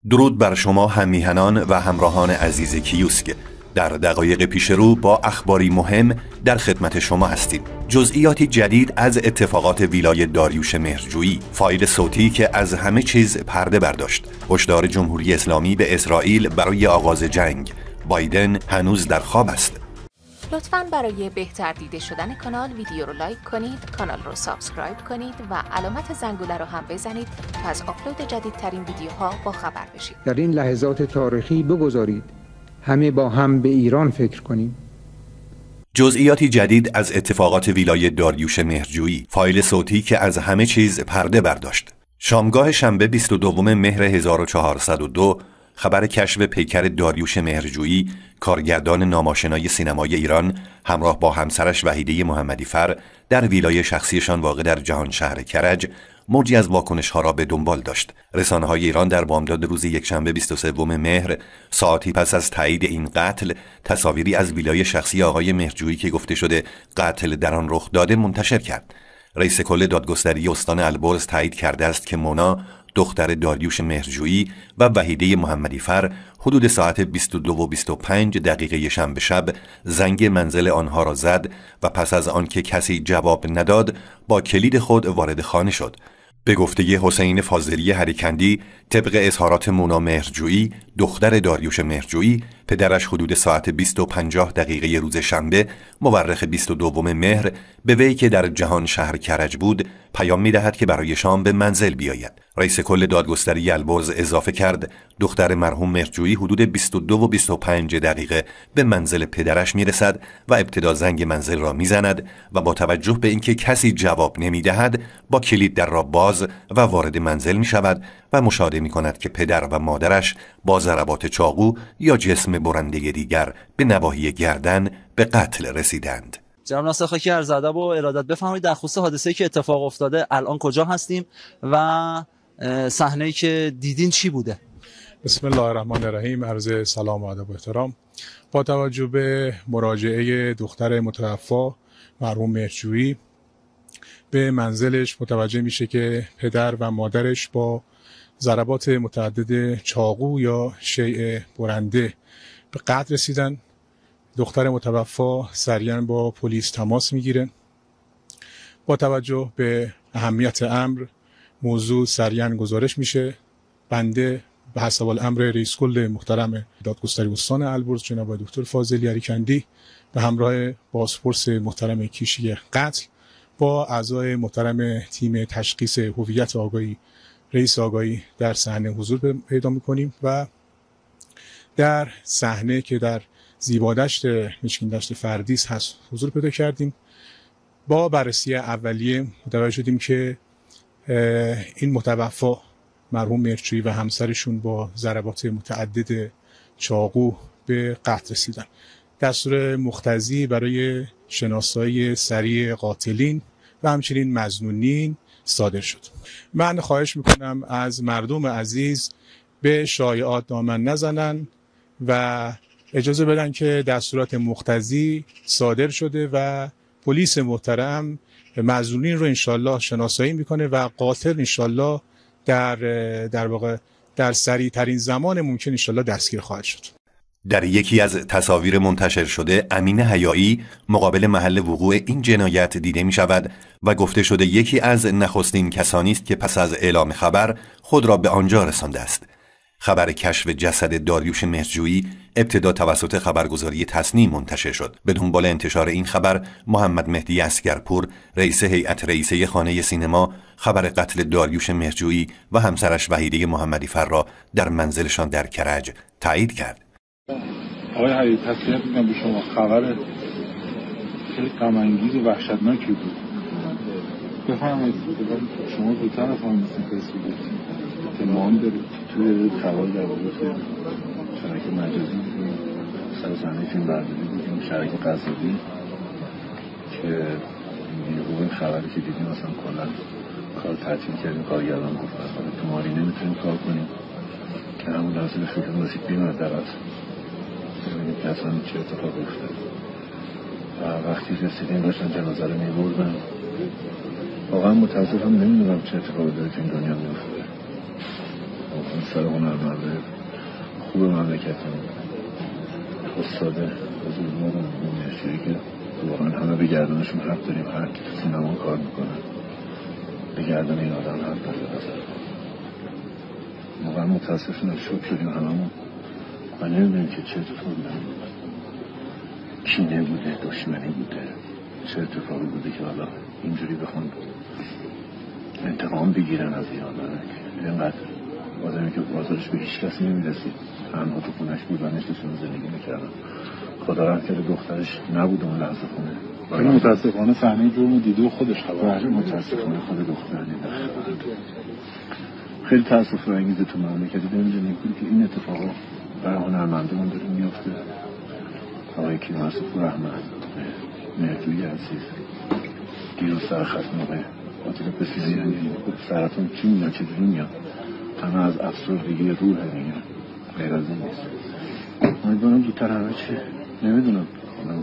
درود بر شما هم‌میهنان و همراهان عزیز کیوسک. در دقایق پیش رو با اخباری مهم در خدمت شما هستیم. جزئیاتی جدید از اتفاقات ویلای داریوش مهرجویی، فایل صوتی که از همه چیز پرده برداشت، هشدار جمهوری اسلامی به اسرائیل برای آغاز جنگ، بایدن هنوز در خواب است. لطفاً برای بهتر دیده شدن کانال ویدیو رو لایک کنید، کانال رو سابسکرایب کنید و علامت زنگوله رو هم بزنید تا از آپلود جدیدترین ویدیوها با خبر بشید. در این لحظات تاریخی بگذارید همه با هم به ایران فکر کنیم. جزئیاتی جدید از اتفاقات ویلای داریوش مهرجویی، فایل صوتی که از همه چیز پرده برداشت. شامگاه شنبه 22 مهر 1402 خبر کشف پیکر داریوش مهرجویی، کارگردان ناماشنای سینمای ایران، همراه با همسرش وحیده محمدیفر در ویلای شخصیشان واقع در جهانشهر کرج، موجی از واکنش‌ها را به دنبال داشت. رسانه‌های ایران در بامداد روز یکشنبه 23 مهر، ساعتی پس از تایید این قتل، تصاویری از ویلای شخصی آقای مهرجویی که گفته شده قتل در آن رخ داده منتشر کرد. رئیس کل دادگستری استان البرز تایید کرده است که مونا، دختر داریوش مهرجویی و وحیده محمدیفر حدود ساعت 22:25 شنبه شب زنگ منزل آنها را زد و پس از آنکه کسی جواب نداد با کلید خود وارد خانه شد. به گفته حسین فاضلی هریکندی، طبق اظهارات مونا مهرجویی، دختر داریوش مهرجویی، پدرش حدود ساعت 20:50 روز شنبه مورخ 22 مهر به وی که در جهان شهر کرج بود پیام می‌دهد که برای شام به منزل بیاید. رئیس کل دادگستری البرز اضافه کرد دختر مرحوم مهرجویی حدود 22:25 به منزل پدرش میرسد و ابتدا زنگ منزل را میزند و با توجه به اینکه کسی جواب نمیدهد با کلید در را باز و وارد منزل می شود و مشاهده می کند که پدر و مادرش با ضربات چاقو یا جسم برنده دیگر به نواحی گردن به قتل رسیدند. جناب ناصر خاکی عرض ادب و ارادت بفرمایید در خصوص حادثه‌ای که اتفاق افتاده الان کجا هستیم و صحنه‌ای که دیدین چی بوده؟ بسم الله الرحمن الرحیم. عرض سلام و ادب و احترام. با توجه به مراجعه دختر متوفی مرحوم مهرجویی به منزلش متوجه میشه که پدر و مادرش با ضربات متعدد چاقو یا شیء برنده به قتل رسیدن. دختر متوفی سریعا با پلیس تماس میگیره. با توجه به اهمیت امر موضوع سریعا گزارش میشه. بنده به حسب الامر رئیس کل محترم دادگستری استان البرز جناب دکتر فاضلی هریکندی به همراه بازپرس محترم کیشی قتل با اعضای محترم تیم تشخیص هویت آگاهی رئیس آگاهی در صحنه حضور پیدا میکنیم و در صحنه که در زیبادشت مشکین دشت فردیس هست حضور پیدا کردیم. با بررسی اولیه متوجه شدیم که این متوفی مرحوم مهرجویی و همسرشون با ضربات متعدد چاقو به قتل رسیدن. دستور مقتضی برای شناسایی سریع قاتلین و همچنین مظنونین صادر شد. من خواهش میکنم از مردم عزیز به شایعات دامن نزنن و اجازه بدن که دستورات مقتضی صادر شده و پلیس محترم مظنونین رو انشالله شناسایی میکنه و قاتل انشالله در واقع در سریع ترین زمان ممکن انشالله دستگیر خواهد شد. در یکی از تصاویر منتشر شده امین حیایی مقابل محل وقوع این جنایت دیده می شود و گفته شده یکی از نخستین کسانی است که پس از اعلام خبر خود را به آنجا رسانده است. خبر کشف جسد داریوش مهرجویی ابتدا توسط خبرگزاری تصنیم منتشر شد. به دنبال انتشار این خبر محمد مهدی اسگرپور، رئیس هیئت رئیسه خانه سینما، خبر قتل داریوش مهرجویی و همسرش وحیده محمدیفر را در منزلشان در کرج تایید کرد. آقای حیایی تسلیت میگم به شما، خبر خیلی غم انگیز و وحشتناکی بود. بفرمایید شما دو طرف هم مثل اطلاعان دارید توی خبر در واقع شبکه مجازی سر صحنه فیلم برداری بودیم شبکه قصدی که این خبری که دیدیم اصلا کلا کار تعطیل کردیم. کارگردان گفت اصلا تو ماری نمیتونیم کار کنیم که همون لحظه به فکر رسید بیمار درات ببینیم که اصلا چه اتفاق افتاد و وقتی رسیدیم داشتن جنازه رو میبردن. واقعا متاسفم نمیدونم چه اتفاقی داره که این دنیا میفته. سر هنرمنده خوب مملکتمون، استاد بزرگوار مهرجویی که واقعا همه به گردنشون حق داریم، هر کی تو سینما کار میکنه به گردن این آدم حق داره. واقعا متاسفانه شوک شدیم هممون و نمیدونیم که چه اتفاقی داره. کینه بوده، دشمنی بوده، چه اتفاقی بوده که حالا اینجوری بخوان انتقام بگیرن از این آدم. اینقدر آدمی که بازارش به هیچ کسی نمیرسید، تنها تو خونش بود و نشتشون زندگی میکردن. خدا رحم کرده دخترش نبود اون لحظه خونه. ولی متاسفانه صحنه جرم دیدو خودش خبر. متاسفانه خود دختر دیده. خیلی تاسف انگیزه تو مملکتی داریم زندگی کنیم که این اتفاقا برای هنرمندمون داره میفته. آقای کیانوش رحمت، مهرجویی عزیز، دیروز سر ختم آقای قاتل بسیاری سرطان چی میاد چجوری میاد، همه از افسردگی روح میگن، غیر از این نیست. امیدوارم زودتر همه چی نمیدونم خودم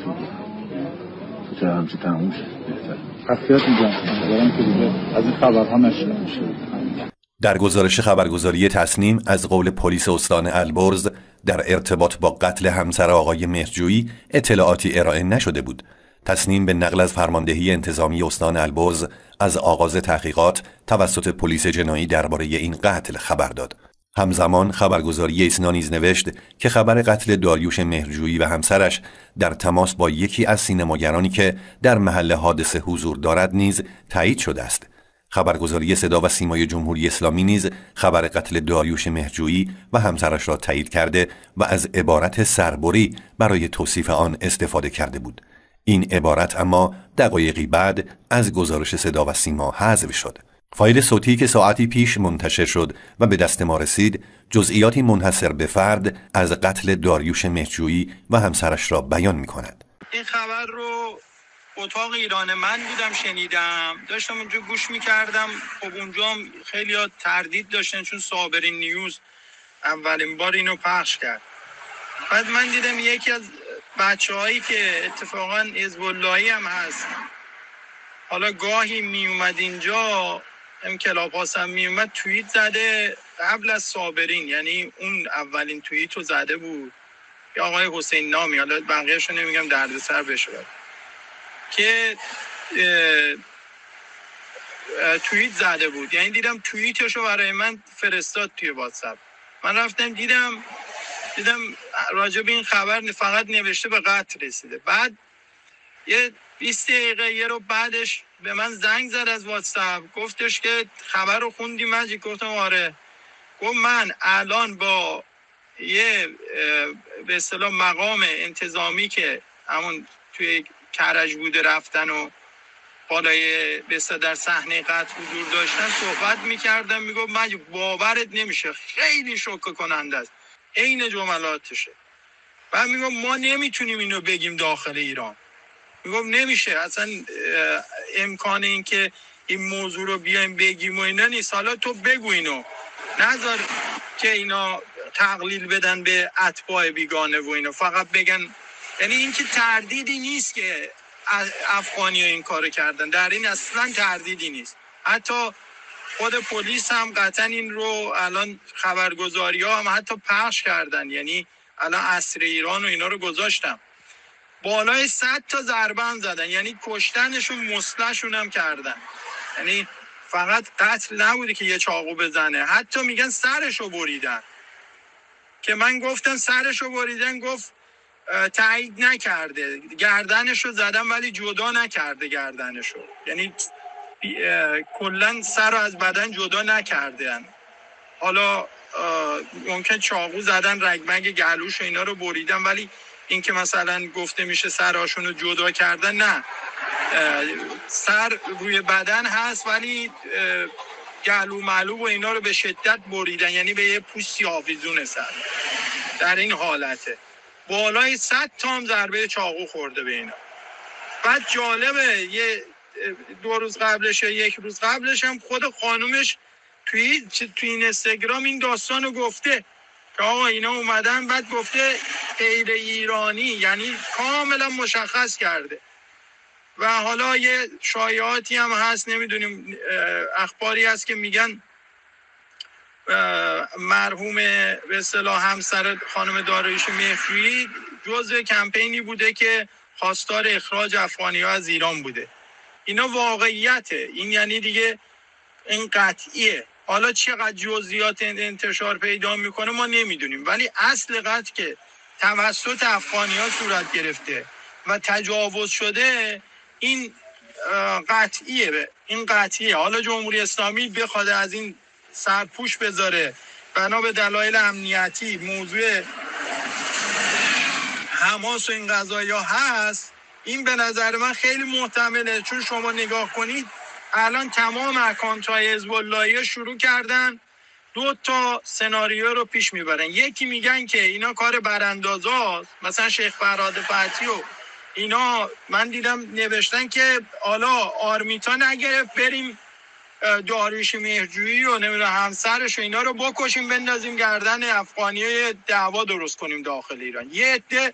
زودتر همچه تموم شد بهتر. خصیت میگم امیدوارم که دیگه از این خبرها نشده میشه. در گزارش خبرگزاری تصنیم از قول پلیس استان البرز در ارتباط با قتل همسر آقای مهرجویی اطلاعاتی ارائه نشده بود. تصنیم به نقل از فرماندهی انتظامی استان البرز از آغاز تحقیقات توسط پلیس جنایی درباره این قتل خبر داد. همزمان خبرگزاری ایسنا نیز نوشت که خبر قتل داریوش مهرجویی و همسرش در تماس با یکی از سینماگرانی که در محل حادثه حضور دارد نیز تایید شده است. خبرگزاری صدا و سیمای جمهوری اسلامی نیز خبر قتل داریوش مهرجویی و همسرش را تایید کرده و از عبارت سربری برای توصیف آن استفاده کرده بود. این عبارت اما دقایقی بعد از گزارش صدا و سیما حذف شد. فایل صوتی که ساعتی پیش منتشر شد و به دست ما رسید جزئیاتی منحصر به فرد از قتل داریوش مهرجویی و همسرش را بیان می کند. این خبر رو اتاق ایران من بودم شنیدم، داشتم اونجا گوش میکردم. خب اونجا خیلی ها تردید داشتن چون صابرین نیوز اولین بار اینو پخش کرد. بعد من دیدم یکی از بچه هایی که اتفاقا حزب اللهی هم هست، حالا گاهی می اومد اینجا، هم کلاپاس هم می اومد، توییت زده قبل از صابرین، یعنی اون اولین توییت رو زده بود یا آقای حسین نامی، حالا بقیه‌شو نمیگم دردسر بشه، که توییت زده بود. یعنی دیدم توییتشو برای من فرستاد توی واتساپ. من رفتم دیدم راجع به این خبر فقط نوشته به قتل رسیده. بعد یه 20 دقیقه یه رو بعدش به من زنگ زد از واتساپ، گفتش که خبر رو خوندی مجید؟ گفتم آره. گفت من الان با یه به اصطلاح مقام انتظامی که همون توی کرج بوده رفتن و بالای بسته در صحنه قتل حضور داشتن صحبت میکردم. میگفت من باورت نمیشه، خیلی شوکه کننده است، عین جملاتشه. بعد میگفت ما نمیتونیم اینو بگیم داخل ایران. میگفت نمیشه اصلا، امکان این که این موضوع رو بیایم بگیم و اینا نیست. حالا تو بگو اینو، نذار که اینا تقلیل بدن به اتباع بیگانه و اینا، فقط بگن. یعنی این که تردیدی نیست که افغانی ها این کارو کردن، در این اصلا تردیدی نیست. حتی خود پلیس هم قطعا این رو الان خبرگزاری ها هم حتی پخش کردن، یعنی الان عصر ایران و اینا رو گذاشتم، بالای 100 تا ضربه هم زدن، یعنی کشتنشون مسلحشون هم کردن. یعنی فقط قتل نبوده که یه چاقو بزنه، حتی میگن سرشو بریدن، که من گفتم سرشو بریدن، گفت تایید نکرده، گردنشو زدن ولی جدا نکرده گردنشو، یعنی کلن سر رو از بدن جدا نکردن. حالا ممکن چاقو زدن، رگمگ گلوش و اینا رو بریدن، ولی این که مثلا گفته میشه سرهاشون رو جدا کردن، نه، سر روی بدن هست ولی گلو معلو و اینا رو به شدت بریدن، یعنی به یه پوستی آویزون سر. در این حالته بالای 100 تا هم ضربه چاقو خورده به اینا. بعد جالبه یه 2 روز قبلش یا 1 روز قبلش هم خود خانومش توی اینستاگرام این داستان رو گفته که آقا اینا اومدن، بعد گفته غیر ایرانی، یعنی کاملا مشخص کرده. و حالا یه شایعاتی هم هست، نمیدونیم، اخباری هست که میگن مرحوم به اصطلاح همسر خانم داریوش مهرجویی جزء کمپینی بوده که خواستار اخراج افغانی‌ها از ایران بوده. اینا واقعیته. این یعنی دیگه این قطعیه. حالا چقدر جزئیات انتشار پیدا میکنه ما نمیدونیم، ولی اصل قطع که توسط افغانی‌ها صورت گرفته و تجاوز شده این قطعیه. این قطعیه. حالا جمهوری اسلامی بخواد از این سرپوش بذاره بنا به دلایل امنیتی، موضوع حماس و این قضایا هست، این به نظر من خیلی محتمله. چون شما نگاه کنید الان تمام اکانت‌های حزب اللهی شروع کردن 2 تا سناریو رو پیش میبرن. یکی میگن که اینا کار براندازاست، مثلا شیخ فرهاد فتحی و اینا من دیدم نوشتن که حالا آرمیتا نگرفت بریم داریوش مهرجویی و نمیدونم همسرش و اینا رو بکشیم بندازیم گردن افغانیای دعوا درست کنیم داخل ایران. یه عده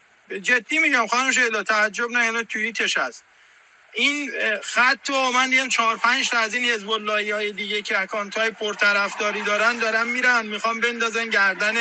جدی میگم خانم شهلا تعجب نه، اینا توییتش هست. این خط رو من دیدم 4-5 تا از این حزب اللهی‌های دیگه که اکانت‌های پرطرفداری دارن میرن میخوام بندازن گردن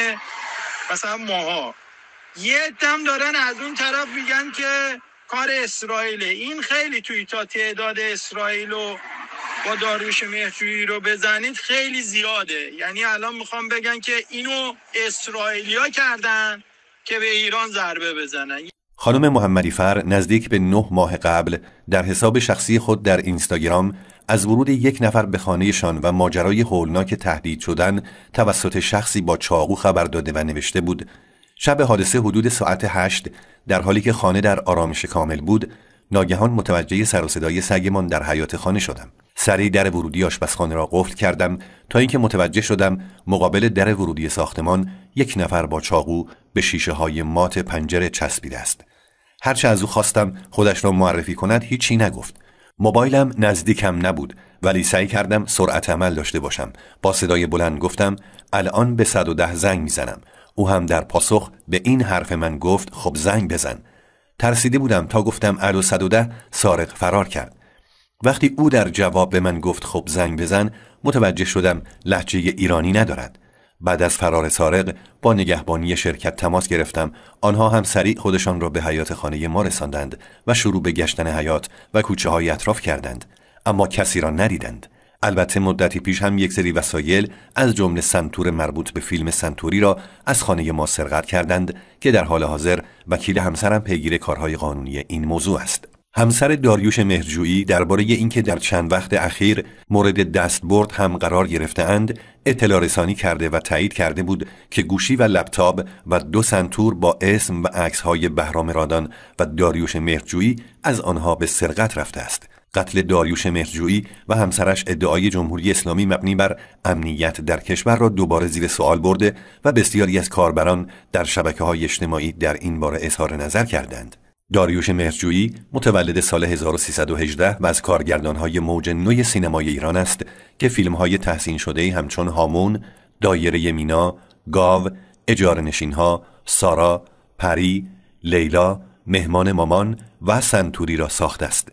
مثلا ماها. یه دم دارن از اون طرف میگن که کار اسرائیله. این خیلی توییتات تعداد اسرائیل و با داریوش مهرجویی رو بزنید خیلی زیاده. یعنی الان میخوام بگن که اینو اسرائیلیا کردن که به ایران ضربه بزنن. خانم محمدی فر نزدیک به 9 ماه قبل در حساب شخصی خود در اینستاگرام از ورود یک نفر به خانه‌شان و ماجرای هولناک تهدید شدن توسط شخصی با چاقو خبر داده و نوشته بود: شب حادثه حدود ساعت 8 در حالی که خانه در آرامش کامل بود، ناگهان متوجه سر و صدای سگمان در حیاط خانه شدم. سریع در ورودی آشپزخانه را قفل کردم تا اینکه متوجه شدم مقابل در ورودی ساختمان یک نفر با چاقو به شیشه‌های مات پنجره چسبیده است. هرچه از او خواستم خودش را معرفی کند هیچی نگفت. موبایلم نزدیکم نبود ولی سعی کردم سرعت عمل داشته باشم. با صدای بلند گفتم الان به 110 زنگ میزنم. او هم در پاسخ به این حرف من گفت خب زنگ بزن. ترسیده بودم تا گفتم الو 110 سارق فرار کرد. وقتی او در جواب به من گفت خب زنگ بزن متوجه شدم لهجه ایرانی ندارد. بعد از فرار سارق با نگهبانی شرکت تماس گرفتم. آنها هم سریع خودشان را به حیاط خانه ما رساندند و شروع به گشتن حیاط و کوچه های اطراف کردند، اما کسی را ندیدند. البته مدتی پیش هم یک سری وسایل از جمله سنتور مربوط به فیلم سنتوری را از خانه ما سرقت کردند که در حال حاضر وکیل همسرم پیگیر کارهای قانونی این موضوع است. همسر داریوش مهرجویی درباره اینکه در چند وقت اخیر مورد دستبرد هم قرار گرفته‌اند اطلاع رسانی کرده و تایید کرده بود که گوشی و لپتاپ و 2 سنتور با اسم و عکس‌های بهرام رادان و داریوش مهرجویی از آنها به سرقت رفته است. قتل داریوش مهرجویی و همسرش ادعای جمهوری اسلامی مبنی بر امنیت در کشور را دوباره زیر سوال برده و بسیاری از کاربران در شبکه‌های اجتماعی در این باره اظهار نظر کردند. داریوش مهرجویی متولد سال 1318 و از کارگردان‌های موج نو سینمای ایران است که فیلم‌های تحسین شده‌ای همچون هامون، دایره مینا، گاو، اجاره نشین‌ها، سارا، پری، لیلا، مهمان مامان و سنتوری را ساخته است.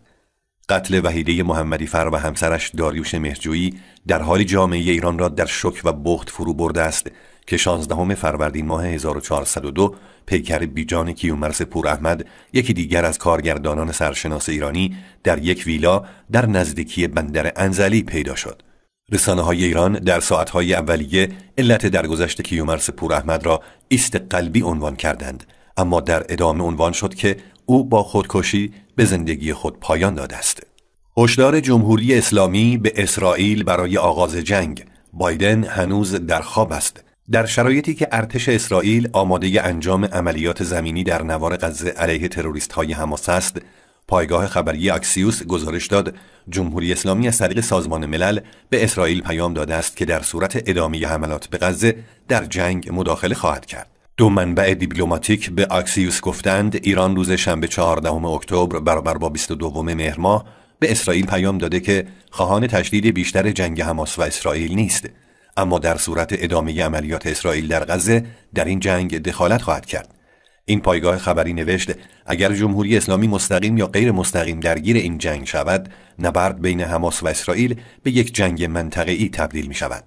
قتل وحیده محمدی فر و همسرش داریوش مهرجویی در حالی جامعه ایران را در شوک و بهت فرو برده است که 16 فروردین ماه 1402 پیکر بیجان کیومرث پوراحمد، یکی دیگر از کارگردانان سرشناس ایرانی، در یک ویلا در نزدیکی بندر انزلی پیدا شد. رسانه‌های ایران در ساعت‌های اولیه علت درگذشت کیومرث پوراحمد را ایست قلبی عنوان کردند، اما در ادامه عنوان شد که او با خودکشی به زندگی خود پایان داده است. هشدار جمهوری اسلامی به اسرائیل برای آغاز جنگ. بایدن هنوز در خواب است. در شرایطی که ارتش اسرائیل آماده انجام عملیات زمینی در نوار غزه علیه تروریست‌های حماس است، پایگاه خبری اکسیوس گزارش داد جمهوری اسلامی از طریق سازمان ملل به اسرائیل پیام داده است که در صورت ادامه حملات به غزه در جنگ مداخله خواهد کرد. 2 منبع دیپلماتیک به اکسیوس گفتند ایران روز شنبه 14 اکتبر برابر با 22 مهر ماه به اسرائیل پیام داده که خواهان تشدید بیشتر جنگ حماس و اسرائیل نیست، اما در صورت ادامه عملیات اسرائیل در غزه در این جنگ دخالت خواهد کرد. این پایگاه خبری نوشت اگر جمهوری اسلامی مستقیم یا غیر مستقیم درگیر این جنگ شود، نبرد بین حماس و اسرائیل به یک جنگ منطقه‌ای تبدیل می شود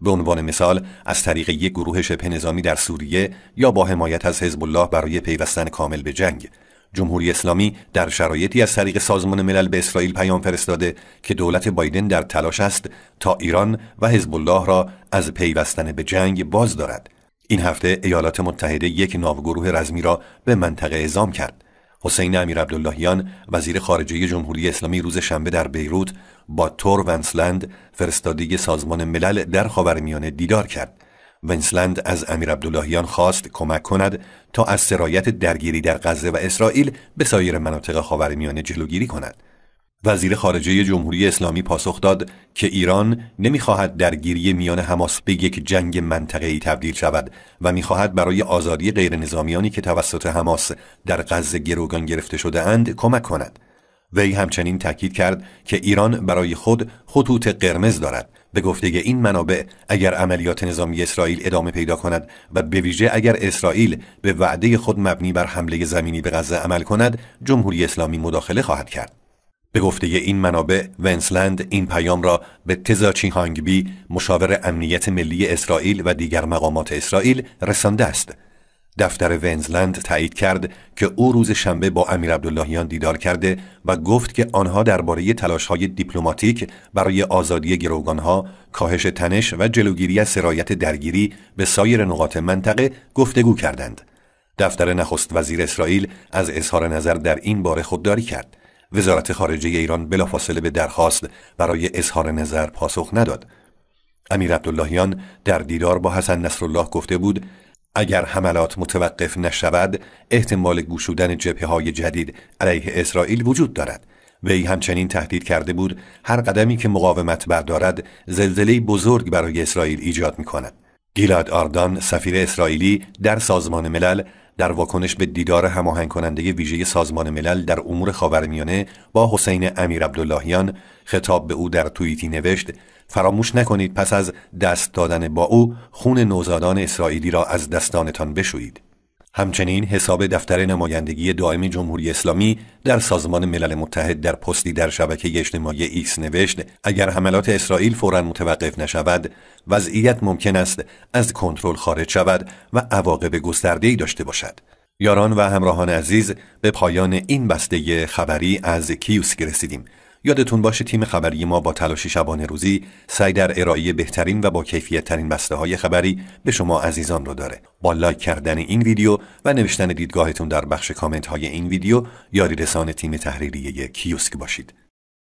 به عنوان مثال از طریق یک گروه شبه نظامی در سوریه یا با حمایت از حزب الله برای پیوستن کامل به جنگ. جمهوری اسلامی در شرایطی از طریق سازمان ملل به اسرائیل پیام فرستاده که دولت بایدن در تلاش است تا ایران و حزب الله را از پیوستن به جنگ باز دارد. این هفته ایالات متحده یک ناوگروه رزمی را به منطقه اعزام کرد. حسین امیرعبداللهیان وزیر خارجه جمهوری اسلامی روز شنبه در بیروت با تور ونسلند فرستاده سازمان ملل در خاورمیانه دیدار کرد. ونسلند از امیرعبداللهیان خواست کمک کند تا از سرایت درگیری در غزه و اسرائیل به سایر مناطق خاورمیانه جلوگیری کند. وزیر خارجه جمهوری اسلامی پاسخ داد که ایران نمی‌خواهد درگیری میان حماس به یک جنگ منطقه‌ای تبدیل شود و می‌خواهد برای آزادی غیرنظامیانی که توسط حماس در غزه گروگان گرفته شده اند کمک کند. وی همچنین تاکید کرد که ایران برای خود خطوط قرمز دارد. به گفته این منابع اگر عملیات نظامی اسرائیل ادامه پیدا کند و به ویژه اگر اسرائیل به وعده خود مبنی بر حمله زمینی به غزه عمل کند، جمهوری اسلامی مداخله خواهد کرد. به گفته این منابع، ونسلند این پیام را به تزا چیهانگبی، مشاور امنیت ملی اسرائیل و دیگر مقامات اسرائیل رسانده است. دفتر ونسلند تایید کرد که او روز شنبه با امیرعبداللهیان دیدار کرده و گفت که آنها درباره تلاش‌های دیپلماتیک برای آزادی گروگانها، کاهش تنش و جلوگیری از سرایت درگیری به سایر نقاط منطقه گفتگو کردند. دفتر نخست وزیر اسرائیل از اظهار نظر در این باره خودداری کرد. وزارت خارجه ایران بلافاصله به درخواست برای اظهار نظر پاسخ نداد. امیرعبداللهیان در دیدار با حسن نصرالله گفته بود اگر حملات متوقف نشود احتمال گشودن جبهه‌های جدید علیه اسرائیل وجود دارد. وی همچنین تهدید کرده بود هر قدمی که مقاومت بردارد زلزله بزرگ برای اسرائیل ایجاد می‌کند. گیلاد آردان سفیر اسرائیلی در سازمان ملل در واکنش به دیدار هماهنگ کننده ویژه سازمان ملل در امور خاورمیانه با حسین امیرعبداللهیان خطاب به او در توییتی نوشت فراموش نکنید پس از دست دادن با او خون نوزادان اسرائیلی را از دستانتان بشویید. همچنین حساب دفتر نمایندگی دائم جمهوری اسلامی در سازمان ملل متحد در پستی در شبکه اجتماعی ایکس نوشت اگر حملات اسرائیل فوراً متوقف نشود وضعیت ممکن است از کنترل خارج شود و عواقب گسترده‌ای داشته باشد. یاران و همراهان عزیز، به پایان این بسته خبری از کیوسک رسیدیم. یادتون باشه تیم خبری ما با تلاش شبانه روزی سعی در ارائه بهترین و با کیفیت ترین بسته های خبری به شما عزیزان رو داره. با لایک کردن این ویدیو و نوشتن دیدگاهتون در بخش کامنت های این ویدیو یاری رسان تیم تحریریه کیوسک باشید.